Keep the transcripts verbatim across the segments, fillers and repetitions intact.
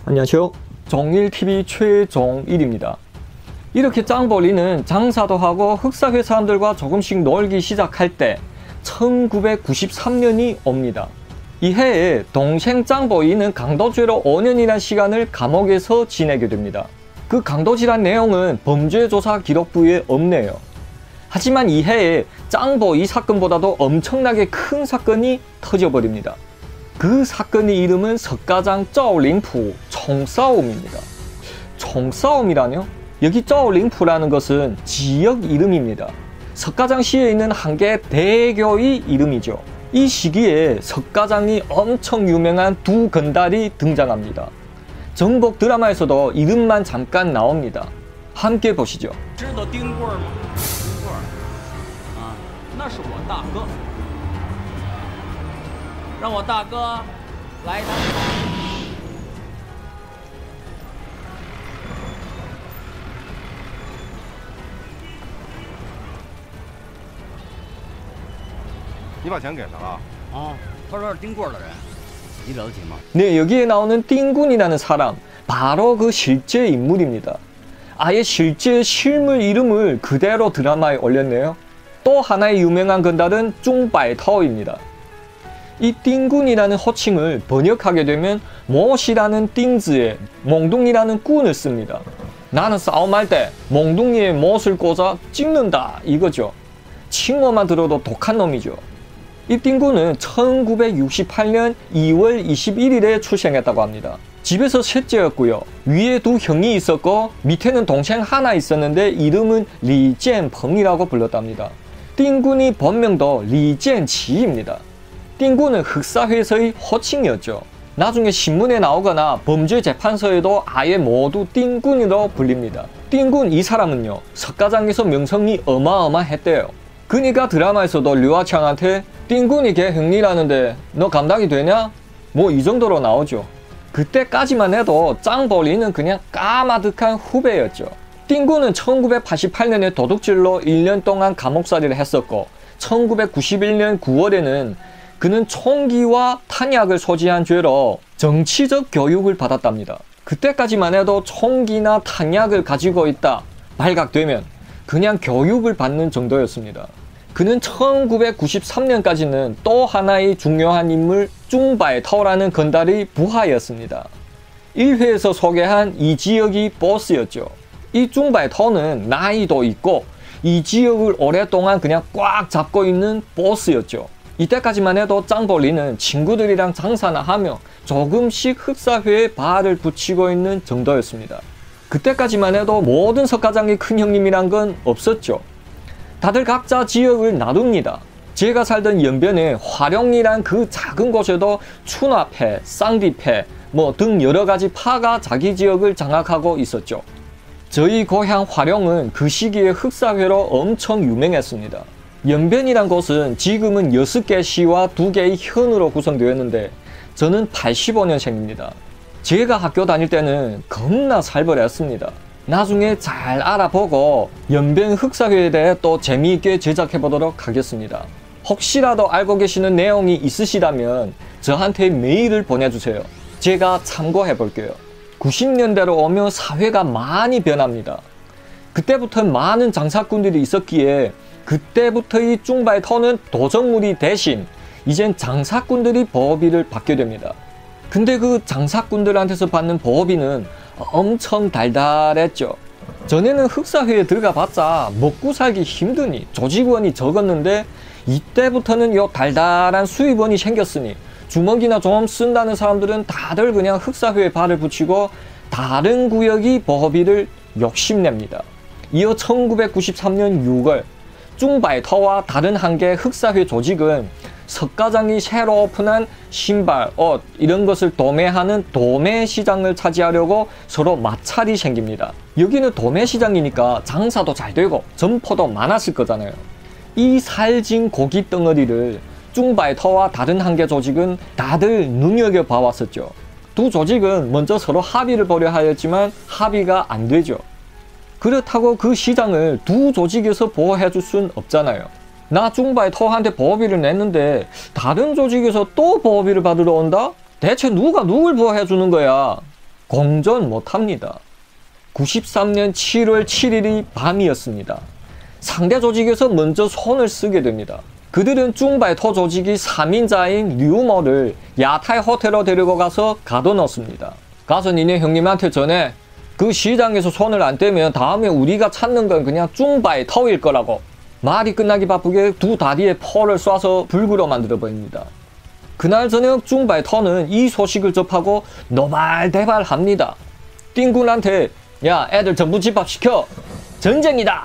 안녕하세요. 정일티비 최정일입니다. 이렇게 짱벌이는 장사도 하고 흑사회 사람들과 조금씩 놀기 시작할 때 천구백구십삼 년이 옵니다. 이 해에 동생 짱벌이는 강도죄로 오 년이라는 시간을 감옥에서 지내게 됩니다. 그 강도질한 내용은 범죄조사 기록부에 없네요. 하지만 이 해에 짱벌이 사건보다도 엄청나게 큰 사건이 터져버립니다. 그 사건의 이름은 석가장 쩌링푸 총싸움입니다. 총싸움이라뇨? 여기 쩌링푸라는 것은 지역 이름입니다. 석가장시에 있는 한 개의 대교의 이름이죠. 이 시기에 석가장이 엄청 유명한 두 건달이 등장합니다. 전복 드라마에서도 이름만 잠깐 나옵니다. 함께 보시죠. 知道丁棍儿吗？丁棍儿啊，那是我大哥，让我大哥来一趟。 你把钱给他了？ 啊，他说是丁棍儿的人，你了解吗？ 네, 여기에 나오는 띵군이라는 사람, 바로 그 실제 인물입니다. 아예 실제 실물 이름을 그대로 드라마에 올렸네요. 또 하나의 유명한 건달은 쭝바이타오입니다. 이 띵군이라는 호칭을 번역하게 되면 못이라는 띵즈에 몽둥이라는 꾼을 씁니다. 나는 싸움할 때 몽둥이에 못을 꽂아 찍는다 이거죠. 칭호만 들어도 독한 놈이죠. 이 띵군은 천구백육십팔 년 이월 이십일일에 출생했다고 합니다. 집에서 셋째였고요. 위에 두 형이 있었고 밑에는 동생 하나 있었는데 이름은 리젠펑이라고 불렀답니다. 띵군이 본명도 리젠치입니다. 띵군은 흑사회에서의 호칭이었죠. 나중에 신문에 나오거나 범죄재판소에도 아예 모두 띵군으로 불립니다. 띵군 이 사람은요, 석가장에서 명성이 어마어마했대요. 그니까 드라마에서도 류아창한테 띵군이 걔 형리라는데 너 감당이 되냐? 뭐 이 정도로 나오죠. 그때까지만 해도 짱벌이는 그냥 까마득한 후배였죠. 띵군은 천구백팔십팔 년에 도둑질로 일 년 동안 감옥살이를 했었고 천구백구십일 년 구월에는 그는 총기와 탄약을 소지한 죄로 정치적 교육을 받았답니다. 그때까지만 해도 총기나 탄약을 가지고 있다 발각되면 그냥 교육을 받는 정도였습니다. 그는 천구백구십삼 년까지는 또 하나의 중요한 인물 쭝바이타오라는 건달의 부하였습니다. 일 회에서 소개한 이 지역의 보스였죠. 이 쭝바이타오는 나이도 있고 이 지역을 오랫동안 그냥 꽉 잡고 있는 보스였죠. 이때까지만 해도 짱벌이는 친구들이랑 장사나 하며 조금씩 흑사회에 발을 붙이고 있는 정도였습니다. 그때까지만 해도 모든 석가장의 큰 형님이란 건 없었죠. 다들 각자 지역을 나눕니다. 제가 살던 연변에 화룡이란 그 작은 곳에도 추나패, 쌍디패 뭐 등 여러가지 파가 자기 지역을 장악하고 있었죠. 저희 고향 화룡은 그 시기에 흑사회로 엄청 유명했습니다. 연변이란 곳은 지금은 여섯 개 시와 두 개의 현으로 구성되었는데 저는 팔십오 년생입니다. 제가 학교 다닐 때는 겁나 살벌했습니다. 나중에 잘 알아보고 연변 흑사회에 대해 또 재미있게 제작해 보도록 하겠습니다. 혹시라도 알고 계시는 내용이 있으시다면 저한테 메일을 보내주세요. 제가 참고해 볼게요. 구십 년대로 오면 사회가 많이 변합니다. 그때부터 많은 장사꾼들이 있었기에 그때부터 이 쭝바이타오는 도적물이 대신 이젠 장사꾼들이 보호비를 받게 됩니다. 근데 그 장사꾼들한테서 받는 보호비는 엄청 달달했죠. 전에는 흑사회에 들어가 봤자 먹고 살기 힘드니 조직원이 적었는데 이때부터는 요 달달한 수입원이 생겼으니 주먹이나 좀 쓴다는 사람들은 다들 그냥 흑사회에 발을 붙이고 다른 구역이 보호비를 욕심냅니다. 이어 천구백구십삼 년 유월 쭝바이타오와 다른 한 개의 흑사회 조직은 석가장이 새로 오픈한 신발, 옷 이런 것을 도매하는 도매시장을 차지하려고 서로 마찰이 생깁니다. 여기는 도매시장이니까 장사도 잘 되고 점포도 많았을 거잖아요. 이 살진 고기 덩어리를 쭝바이타오와 다른 한 개 조직은 다들 눈여겨봐왔었죠. 두 조직은 먼저 서로 합의를 보려 하였지만 합의가 안 되죠. 그렇다고 그 시장을 두 조직에서 보호해 줄 순 없잖아요. 나 쭝바이타오한테 보호비를 냈는데 다른 조직에서 또 보호비를 받으러 온다? 대체 누가 누굴 보호해 주는 거야? 공전 못합니다. 구십삼 년 칠월 칠일이 밤이었습니다. 상대 조직에서 먼저 손을 쓰게 됩니다. 그들은 쭝바이터 조직이 삼 인자인 류머를 야타이 호텔로 데리고 가서 가둬놓습니다. 가서 니네 형님한테 전해. 그 시장에서 손을 안 떼면 다음에 우리가 찾는 건 그냥 쭝바이터일 거라고. 말이 끝나기 바쁘게 두 다리에 포를 쏴서 불구로 만들어버립니다. 그날 저녁 쭝바이터는 이 소식을 접하고 노발대발합니다. 띵군한테 야 애들 전부 집합시켜. 전쟁이다.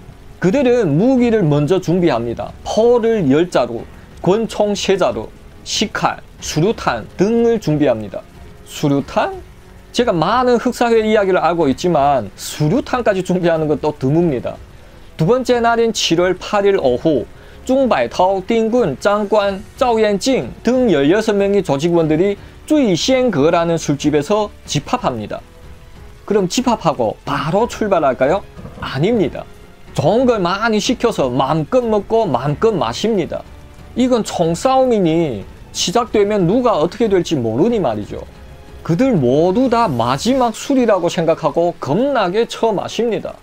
그들은 무기를 먼저 준비합니다. 포를 열 자루, 권총 세 자루, 식칼, 수류탄 등을 준비합니다. 수류탄? 제가 많은 흑사회 이야기를 알고 있지만 수류탄까지 준비하는 건 또 드뭅니다. 두 번째 날인 칠월 팔일 오후 쭝바이터, 띵군, 장관, 짜오옌징 등 열여섯 명의 조직원들이 쭈이셴거라는 술집에서 집합합니다. 그럼 집합하고 바로 출발할까요? 아닙니다. 좋은 걸 많이 시켜서 마음껏 먹고 마음껏 마십니다. 이건 총싸움이니 시작되면 누가 어떻게 될지 모르니 말이죠. 그들 모두 다 마지막 술이라고 생각하고 겁나게 처마십니다.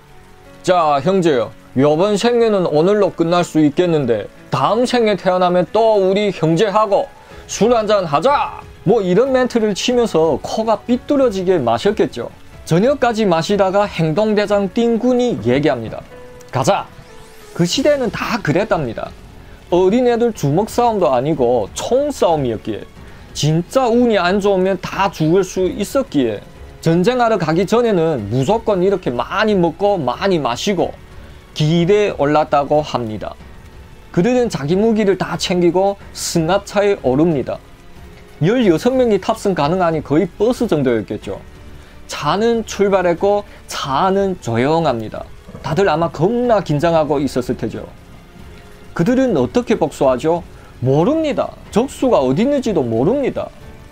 자 형제요, 요번 생애는 오늘로 끝날 수 있겠는데 다음 생에 태어나면 또 우리 형제하고 술 한잔 하자! 뭐 이런 멘트를 치면서 코가 삐뚤어지게 마셨겠죠. 저녁까지 마시다가 행동대장 띵군이 얘기합니다. 가자! 그 시대는 다 그랬답니다. 어린애들 주먹싸움도 아니고 총싸움이었기에 진짜 운이 안 좋으면 다 죽을 수 있었기에 전쟁하러 가기 전에는 무조건 이렇게 많이 먹고 많이 마시고 길에 올랐다고 합니다. 그들은 자기 무기를 다 챙기고 승합차에 오릅니다. 열여섯 명이 탑승 가능하니 거의 버스 정도였겠죠. 차는 출발했고 차는 조용합니다. 다들 아마 겁나 긴장하고 있었을 테죠. 그들은 어떻게 복수하죠? 모릅니다. 적수가 어디 있는지도 모릅니다.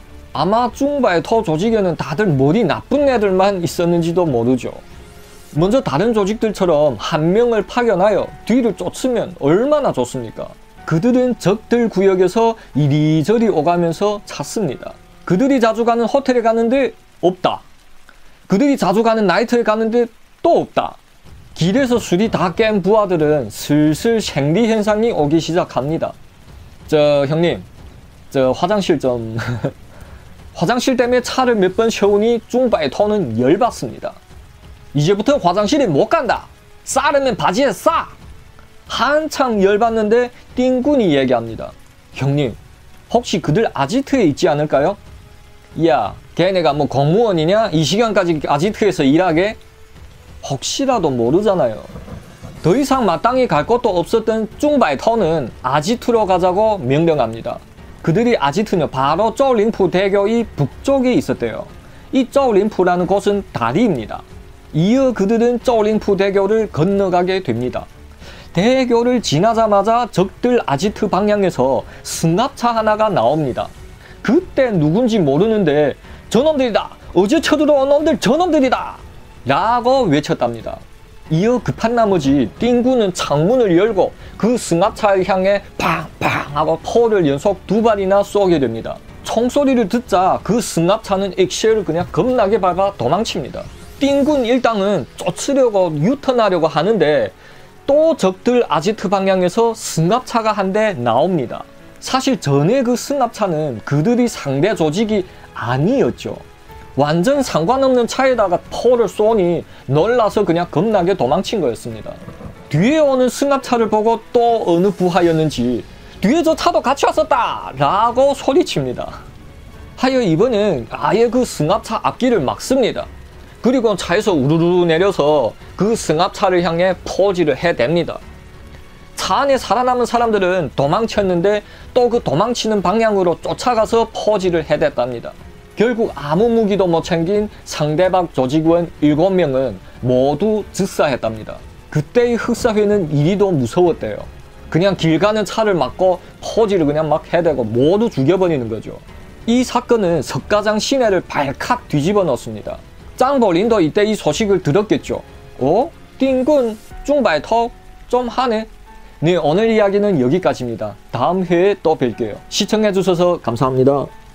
아마 쭝바이터 조직에는 다들 머리 나쁜 애들만 있었는지도 모르죠. 먼저 다른 조직들처럼 한 명을 파견하여 뒤를 쫓으면 얼마나 좋습니까? 그들은 적들 구역에서 이리저리 오가면서 찾습니다. 그들이 자주 가는 호텔에 가는데 없다. 그들이 자주 가는 나이트에 가는데 또 없다. 길에서 술이 다 깬 부하들은 슬슬 생리 현상이 오기 시작합니다. 저 형님, 저 화장실 좀... 화장실 때문에 차를 몇 번 세우니 쭝바이터는 열받습니다. 이제부터 화장실에 못 간다. 싸르면 바지에 싸. 한창 열받는데 띵군이 얘기합니다. 형님, 혹시 그들 아지트에 있지 않을까요? 야, 걔네가 뭐 공무원이냐? 이 시간까지 아지트에서 일하게? 혹시라도 모르잖아요. 더 이상 마땅히 갈 곳도 없었던 쭝바이터는 아지트로 가자고 명령합니다. 그들이 아지트는 바로 쪼림프 대교의 북쪽에 있었대요. 이 쪼림프라는 곳은 다리입니다. 이어 그들은 쪼림프 대교를 건너가게 됩니다. 대교를 지나자마자 적들 아지트 방향에서 승합차 하나가 나옵니다. 그때 누군지 모르는데 저놈들이다! 어제 쳐들어온 놈들 저놈들이다! 라고 외쳤답니다. 이어 급한 나머지 띵군은 창문을 열고 그 승합차를 향해 팡팡 하고 포를 연속 두 발이나 쏘게 됩니다. 총소리를 듣자 그 승합차는 엑셀을 그냥 겁나게 밟아 도망칩니다. 띵군 일당은 쫓으려고 유턴하려고 하는데 또 적들 아지트 방향에서 승합차가 한 대 나옵니다. 사실 전에 그 승합차는 그들이 상대 조직이 아니었죠. 완전 상관없는 차에다가 포를 쏘니 놀라서 그냥 겁나게 도망친 거였습니다. 뒤에 오는 승합차를 보고 또 어느 부하였는지 뒤에 저 차도 같이 왔었다! 라고 소리칩니다. 하여 이번엔 아예 그 승합차 앞길을 막습니다. 그리고 차에서 우르르 내려서 그 승합차를 향해 포질을 해댑니다. 차 안에 살아남은 사람들은 도망쳤는데 또 그 도망치는 방향으로 쫓아가서 포질을 해댔답니다. 결국 아무 무기도 못 챙긴 상대방 조직원 일곱 명은 모두 즉사했답니다. 그때의 흑사회는 이리도 무서웠대요. 그냥 길 가는 차를 막고 포지를 그냥 막 해대고 모두 죽여버리는 거죠. 이 사건은 석가장 시내를 발칵 뒤집어 놓습니다. 짱보린도 이때 이 소식을 들었겠죠. 어? 띵군, 쭝바이터? 좀 하네. 네, 오늘 이야기는 여기까지입니다. 다음 회에 또 뵐게요. 시청해주셔서 감사합니다.